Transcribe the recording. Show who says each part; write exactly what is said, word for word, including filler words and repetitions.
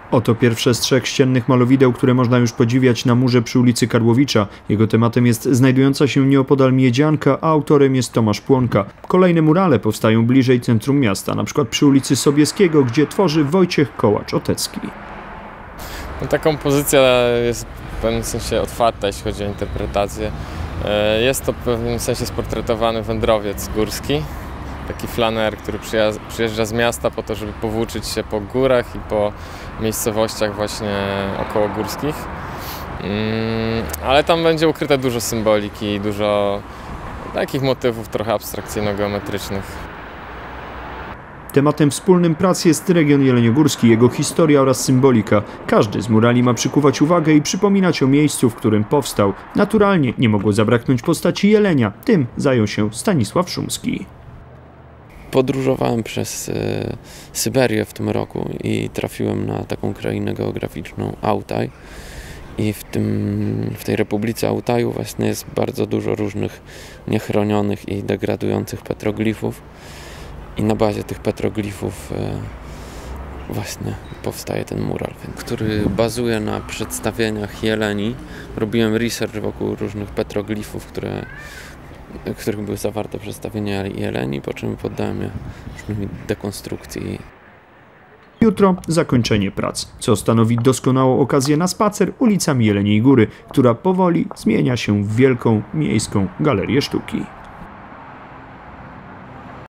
Speaker 1: Oto pierwsze z trzech ściennych malowideł, które można już podziwiać na murze przy ulicy Karłowicza. Jego tematem jest znajdująca się nieopodal Miedzianka, a autorem jest Tomasz Płonka. Kolejne murale powstają bliżej centrum miasta, na przykład przy ulicy Sobieskiego, gdzie tworzy Wojciech Kołacz-Otecki.
Speaker 2: No, ta kompozycja jest w pewnym sensie otwarta, jeśli chodzi o interpretację. Jest to w pewnym sensie sportretowany wędrowiec górski. Taki flaner, który przyjeżdża z miasta po to, żeby powłóczyć się po górach i po miejscowościach właśnie okołogórskich. Ale tam będzie ukryte dużo symboliki, dużo takich motywów trochę abstrakcyjno-geometrycznych.
Speaker 1: Tematem wspólnym prac jest region jeleniogórski, jego historia oraz symbolika. Każdy z murali ma przykuwać uwagę i przypominać o miejscu, w którym powstał. Naturalnie nie mogło zabraknąć postaci jelenia. Tym zajął się Stanisław Szumski.
Speaker 3: Podróżowałem przez y, Syberię w tym roku i trafiłem na taką krainę geograficzną Altaj. I w, tym, w tej Republice Altaju właśnie jest bardzo dużo różnych niechronionych i degradujących petroglifów. I na bazie tych petroglifów y, właśnie powstaje ten mural, który bazuje na przedstawieniach jeleni. Robiłem research wokół różnych petroglifów, które w których były zawarte przedstawienia jeleni, po czym poddałem je różnej dekonstrukcji.
Speaker 1: Jutro zakończenie prac, co stanowi doskonałą okazję na spacer ulicami Jeleniej Góry, która powoli zmienia się w wielką miejską galerię sztuki.